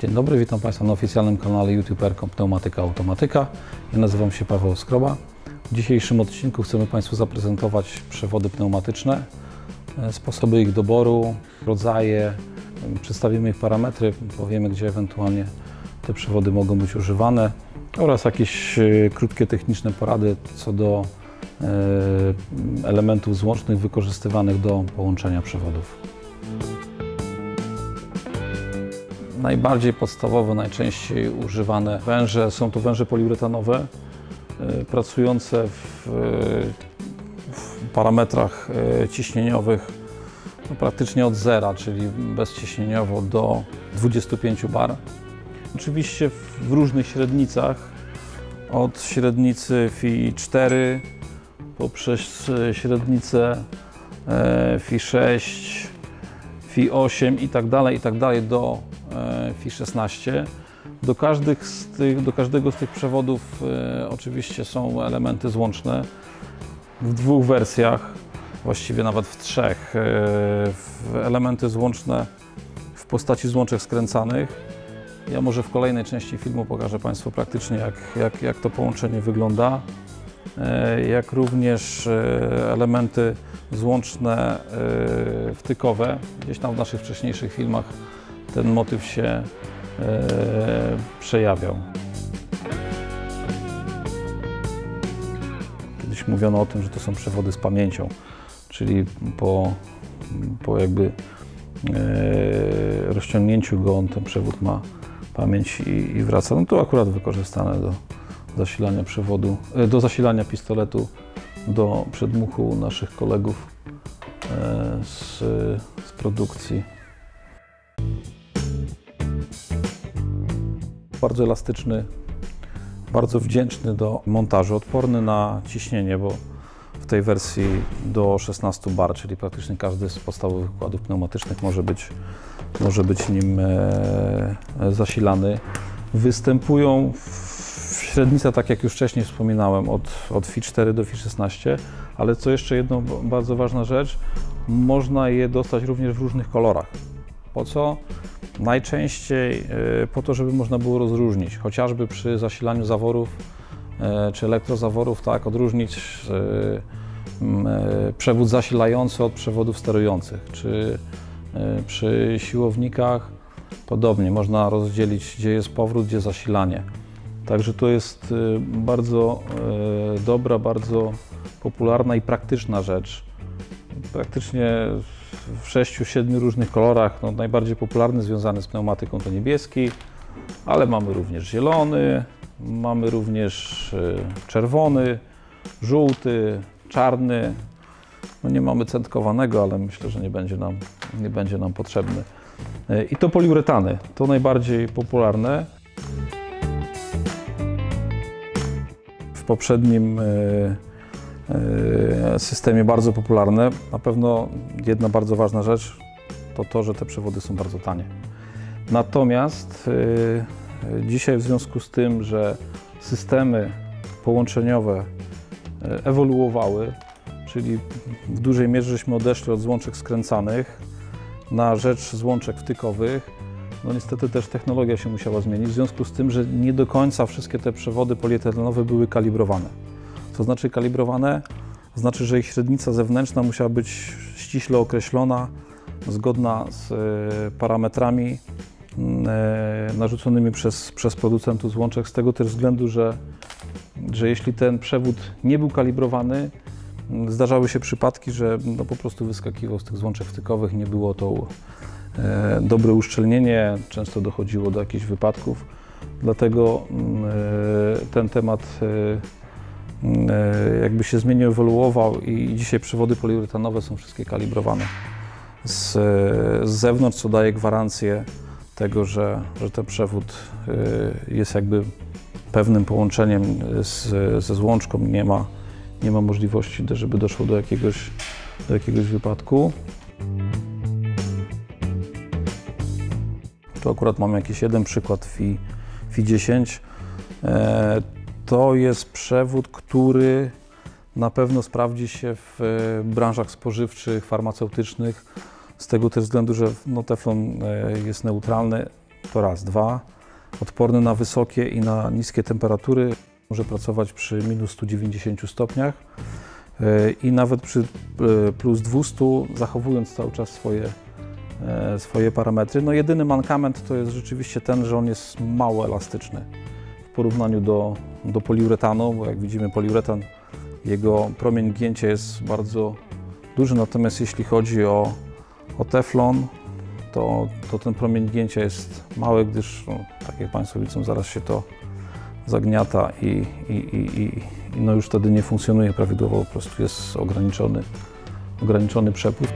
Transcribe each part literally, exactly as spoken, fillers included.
Dzień dobry, witam Państwa na oficjalnym kanale YouTuberką Pneumatyka Automatyka. Ja nazywam się Paweł Skroba. W dzisiejszym odcinku chcemy Państwu zaprezentować przewody pneumatyczne, sposoby ich doboru, rodzaje, przedstawimy ich parametry, powiemy, gdzie ewentualnie te przewody mogą być używane oraz jakieś krótkie techniczne porady co do elementów złącznych wykorzystywanych do połączenia przewodów. Najbardziej podstawowe, najczęściej używane węże są to węże poliuretanowe, pracujące w, w parametrach ciśnieniowych no, praktycznie od zera, czyli bezciśnieniowo do dwudziestu pięciu bar. Oczywiście w różnych średnicach, od średnicy F I cztery poprzez średnicę F I sześć, F I osiem i tak dalej, i tak dalej do F I szesnaście. Do, każdych z tych, do każdego z tych przewodów e, oczywiście są elementy złączne w dwóch wersjach, właściwie nawet w trzech. E, elementy złączne w postaci złączek skręcanych. Ja może w kolejnej części filmu pokażę Państwu praktycznie jak, jak, jak to połączenie wygląda. E, jak również e, elementy złączne e, wtykowe. Gdzieś tam w naszych wcześniejszych filmach ten motyw się e, przejawiał. Kiedyś mówiono o tym, że to są przewody z pamięcią, czyli po, po jakby e, rozciągnięciu go on ten przewód ma pamięć i, i wraca. No to akurat wykorzystane do zasilania przewodu, e, do zasilania pistoletu do przedmuchu naszych kolegów e, z, z produkcji. Bardzo elastyczny, bardzo wdzięczny do montażu, odporny na ciśnienie, bo w tej wersji do szesnastu bar, czyli praktycznie każdy z podstawowych układów pneumatycznych może być, może być nim e, zasilany. Występują w średnicach, tak jak już wcześniej wspominałem, od, od F I cztery do F I szesnaście, ale co jeszcze jedną bardzo ważna rzecz, można je dostać również w różnych kolorach. Po co? Najczęściej po to, żeby można było rozróżnić, chociażby przy zasilaniu zaworów czy elektrozaworów, tak, odróżnić przewód zasilający od przewodów sterujących, czy przy siłownikach podobnie, można rozdzielić, gdzie jest powrót, gdzie zasilanie. Także to jest bardzo dobra, bardzo popularna i praktyczna rzecz. Praktycznie w sześciu, siedmiu różnych kolorach. No, najbardziej popularny związany z pneumatyką to niebieski, ale mamy również zielony, mamy również czerwony, żółty, czarny. No, nie mamy centkowanego, ale myślę, że nie będzie nam, nie będzie nam potrzebny. I to poliuretany, to najbardziej popularne. W poprzednim systemie bardzo popularne. Na pewno jedna bardzo ważna rzecz to to, że te przewody są bardzo tanie. Natomiast yy, dzisiaj w związku z tym, że systemy połączeniowe ewoluowały, czyli w dużej mierze żeśmy odeszli od złączek skręcanych na rzecz złączek wtykowych, no niestety też technologia się musiała zmienić, w związku z tym, że nie do końca wszystkie te przewody polietylenowe były kalibrowane. To znaczy kalibrowane, znaczy, że ich średnica zewnętrzna musiała być ściśle określona, zgodna z parametrami narzuconymi przez, przez producentów złączek, z tego też względu, że, że jeśli ten przewód nie był kalibrowany, zdarzały się przypadki, że no po prostu wyskakiwał z tych złączek wtykowych, nie było to e, dobre uszczelnienie, często dochodziło do jakichś wypadków, dlatego e, ten temat e, jakby się zmienił, ewoluował i dzisiaj przewody poliuretanowe są wszystkie kalibrowane z, z zewnątrz, co daje gwarancję tego, że, że ten przewód jest jakby pewnym połączeniem z, ze złączką, nie ma, nie ma możliwości, żeby doszło do jakiegoś, do jakiegoś wypadku. Tu akurat mamy jakiś jeden przykład F I, F I dziesięć. To jest przewód, który na pewno sprawdzi się w branżach spożywczych, farmaceutycznych, z tego też względu, że no, teflon jest neutralny, To raz. Dwa, odporny na wysokie i na niskie temperatury. Może pracować przy minus stu dziewięćdziesięciu stopniach i nawet przy plus dwustu, zachowując cały czas swoje, swoje parametry. No jedyny mankament to jest rzeczywiście ten, że on jest mało elastyczny w porównaniu do, do poliuretanu, bo jak widzimy, poliuretan, jego promień gięcia jest bardzo duży, natomiast jeśli chodzi o, o teflon, to, to ten promień gięcia jest mały, gdyż, no, tak jak Państwo widzą, zaraz się to zagniata i, i, i, i no już wtedy nie funkcjonuje prawidłowo, po prostu jest ograniczony, ograniczony przepływ.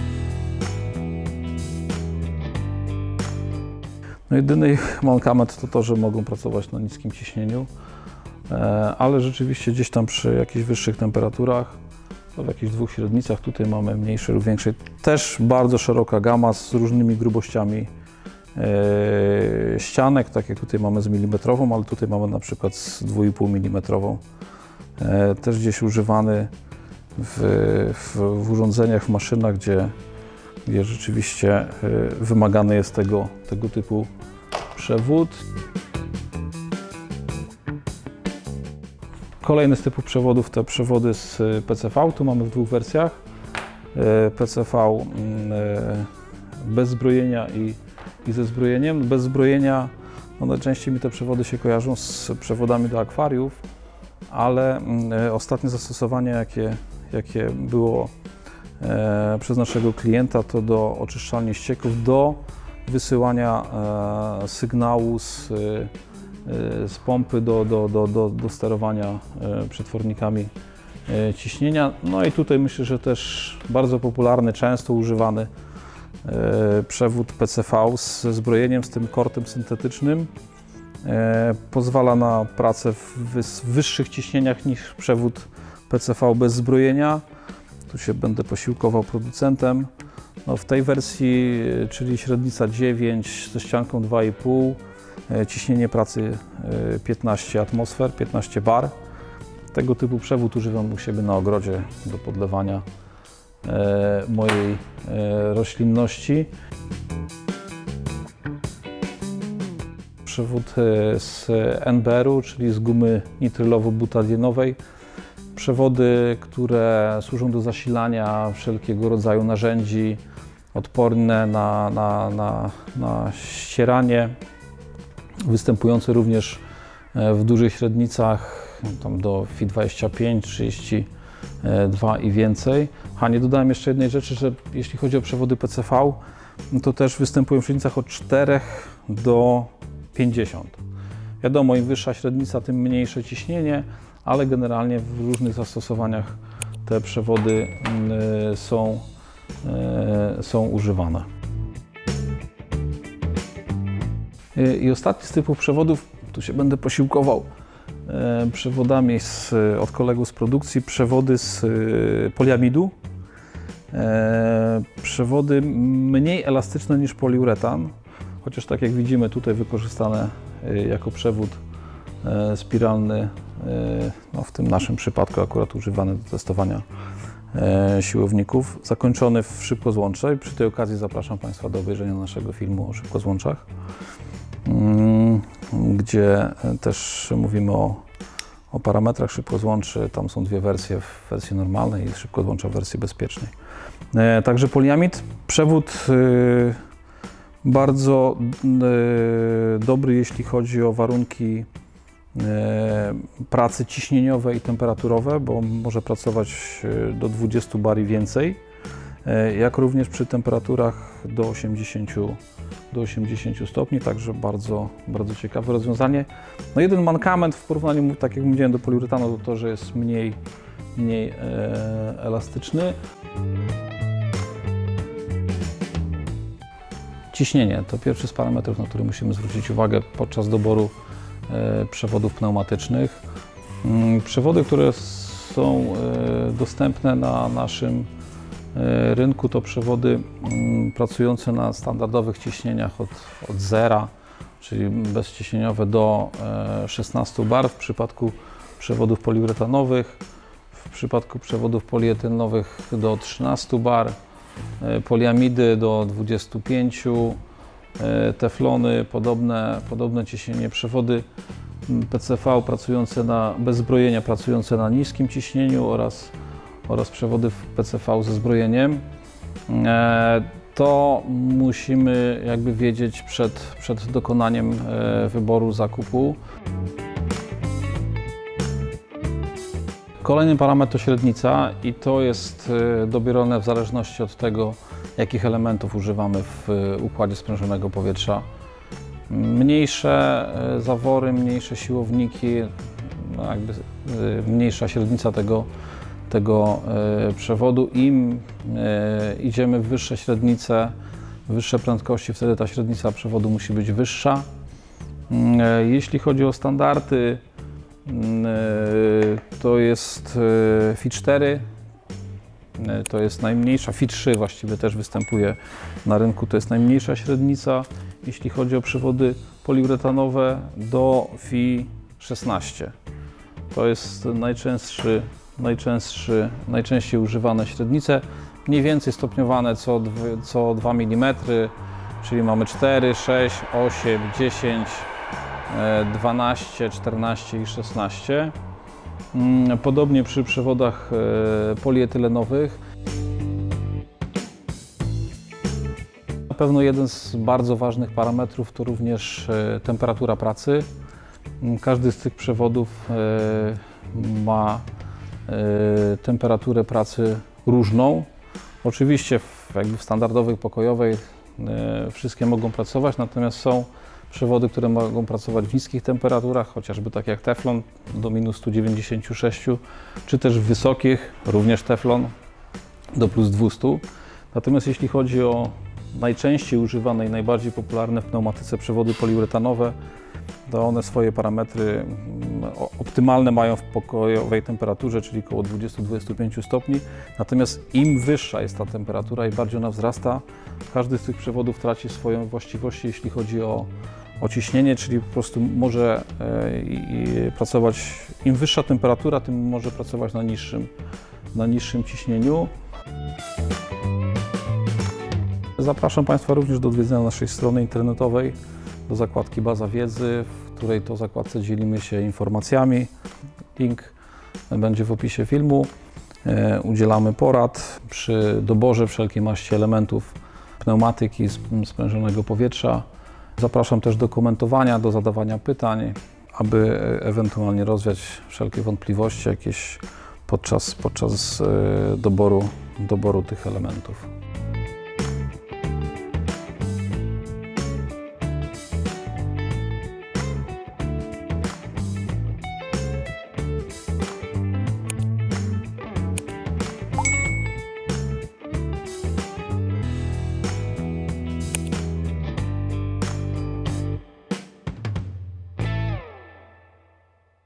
No jedyny mankament to to, że mogą pracować na niskim ciśnieniu, ale rzeczywiście gdzieś tam przy jakichś wyższych temperaturach, to w jakichś dwóch średnicach, tutaj mamy mniejszej lub większej, też bardzo szeroka gama z różnymi grubościami ścianek, tak jak tutaj mamy z milimetrową, ale tutaj mamy na przykład z dwa i pół milimetrową. Też gdzieś używany w, w, w urządzeniach, w maszynach, gdzie, gdzie rzeczywiście wymagany jest tego, tego typu przewód. Kolejny z typów przewodów to przewody z P C V. Tu mamy w dwóch wersjach. P C V bez zbrojenia i, i ze zbrojeniem. Bez zbrojenia, no najczęściej mi te przewody się kojarzą z przewodami do akwariów, ale ostatnie zastosowanie, jakie, jakie było przez naszego klienta, to do oczyszczalni ścieków, do wysyłania sygnału z z pompy do, do, do, do, do sterowania przetwornikami ciśnienia. No i tutaj myślę, że też bardzo popularny, często używany przewód P C V ze zbrojeniem, z tym kortem syntetycznym. Pozwala na pracę w wyższych ciśnieniach niż przewód P C V bez zbrojenia. Tu się będę posiłkował producentem. No w tej wersji, czyli średnica dziewięć ze ścianką dwa i pół, ciśnienie pracy piętnaście atmosfer, piętnaście bar. Tego typu przewód używam u siebie na ogrodzie do podlewania mojej roślinności. Przewód z N B R-u, czyli z gumy nitrylowo-butadienowej. Przewody, które służą do zasilania wszelkiego rodzaju narzędzi, odporne na, na, na, na ścieranie, występujące również w dużych średnicach, tam do F I dwadzieścia pięć, trzydzieści dwa i więcej. A nie dodałem jeszcze jednej rzeczy, że jeśli chodzi o przewody P C V, to też występują w średnicach od czterech do pięćdziesięciu. Wiadomo, im wyższa średnica, tym mniejsze ciśnienie, ale generalnie w różnych zastosowaniach te przewody są, są używane. I ostatni z typów przewodów, tu się będę posiłkował przewodami z, od kolegów z produkcji, przewody z poliamidu. Przewody mniej elastyczne niż poliuretan, chociaż tak jak widzimy tutaj wykorzystane jako przewód spiralny, no w tym naszym przypadku akurat używany do testowania siłowników, zakończony w szybkozłącze. Przy tej okazji zapraszam Państwa do obejrzenia naszego filmu o szybkozłączach, gdzie też mówimy o, o parametrach szybkozłączy. Tam są dwie wersje, w wersji normalnej i szybkozłącza w wersji bezpiecznej. Także poliamid, przewód bardzo dobry, jeśli chodzi o warunki pracy ciśnieniowe i temperaturowe, bo może pracować do dwudziestu bar i więcej, jak również przy temperaturach do osiemdziesięciu, do osiemdziesięciu stopni, także bardzo, bardzo ciekawe rozwiązanie. No jeden mankament w porównaniu, tak jak mówiłem, do poliuretanu, to to, że jest mniej, mniej e, elastyczny. Ciśnienie to pierwszy z parametrów, na który musimy zwrócić uwagę podczas doboru e, przewodów pneumatycznych. Mm, przewody, które są e, dostępne na naszym e, rynku, to przewody mm, pracujące na standardowych ciśnieniach od, od zera, czyli bezciśnieniowe, do e, szesnastu bar w przypadku przewodów poliuretanowych, w przypadku przewodów polietylenowych do trzynastu bar, poliamidy do dwudziestu pięciu, teflony, podobne, podobne ciśnienie, przewody P C V pracujące na, bez zbrojenia, pracujące na niskim ciśnieniu oraz, oraz przewody P C V ze zbrojeniem. To musimy jakby wiedzieć przed, przed dokonaniem wyboru zakupu. Kolejny parametr to średnica i to jest dobierane w zależności od tego, jakich elementów używamy w układzie sprężonego powietrza. Mniejsze zawory, mniejsze siłowniki, no jakby mniejsza średnica tego, tego przewodu. Im idziemy w wyższe średnice, wyższe prędkości, wtedy ta średnica przewodu musi być wyższa. Jeśli chodzi o standardy, to jest F I cztery, to jest najmniejsza, F I trzy właściwie też występuje na rynku, to jest najmniejsza średnica. Jeśli chodzi o przewody poliuretanowe, do F I szesnaście. To jest najczęstszy, najczęstszy, najczęściej używane średnice, mniej więcej stopniowane co, co dwa milimetry, czyli mamy cztery, sześć, osiem, dziesięć, dwanaście, czternaście i szesnaście. Podobnie przy przewodach polietylenowych. Na pewno jeden z bardzo ważnych parametrów to również temperatura pracy. Każdy z tych przewodów ma temperaturę pracy różną. Oczywiście w, jakby w standardowej, pokojowej wszystkie mogą pracować, natomiast są przewody, które mogą pracować w niskich temperaturach, chociażby tak jak teflon do minus stu dziewięćdziesięciu sześciu, czy też w wysokich, również teflon do plus dwustu. Natomiast jeśli chodzi o najczęściej używane i najbardziej popularne w pneumatyce przewody poliuretanowe, to one swoje parametry optymalne mają w pokojowej temperaturze, czyli około dwudziestu do dwudziestu pięciu stopni. Natomiast im wyższa jest ta temperatura i bardziej ona wzrasta, każdy z tych przewodów traci swoje właściwości, jeśli chodzi o, o ciśnienie, czyli po prostu może e, i, pracować, im wyższa temperatura, tym może pracować na niższym, na niższym ciśnieniu. Zapraszam Państwa również do odwiedzenia naszej strony internetowej, do zakładki Baza Wiedzy, w której to zakładce dzielimy się informacjami. Link będzie w opisie filmu. Udzielamy porad przy doborze wszelkiej maści elementów pneumatyki, sprężonego powietrza. Zapraszam też do komentowania, do zadawania pytań, aby ewentualnie rozwiać wszelkie wątpliwości jakieś podczas, podczas doboru, doboru tych elementów.